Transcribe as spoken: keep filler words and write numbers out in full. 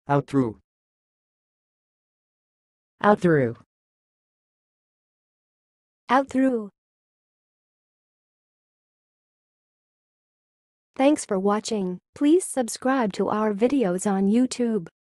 Outthrow. Outthrow. Outthrow. Thanks for watching. Please subscribe to our videos on YouTube.